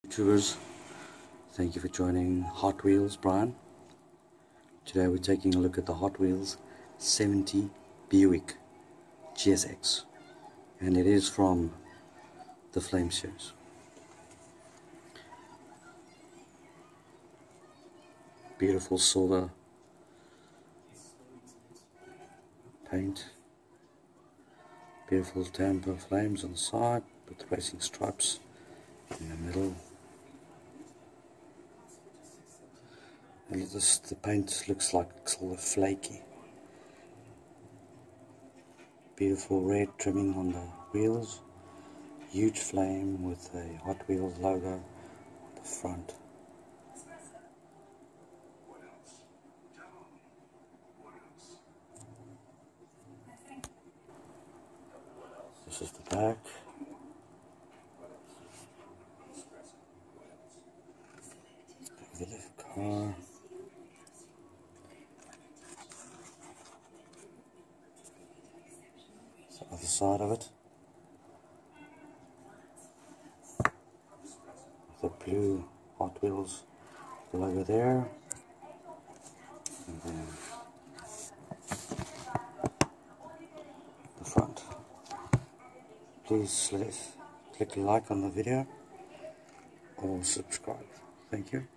YouTubers, thank you for joining Hot Wheels, Brian. Today we're taking a look at the Hot Wheels 70 Buick GSX, and it is from the Flame series. Beautiful silver paint, beautiful tamper flames on the side with racing stripes in the middle. And the paint looks like it's all flaky. Beautiful red trimming on the wheels. Huge flame with a Hot Wheels logo on the front. This is the back. The left car. The other side of it. The blue Hot Wheels logo there. And then the front. Please click like on the video or subscribe. Thank you.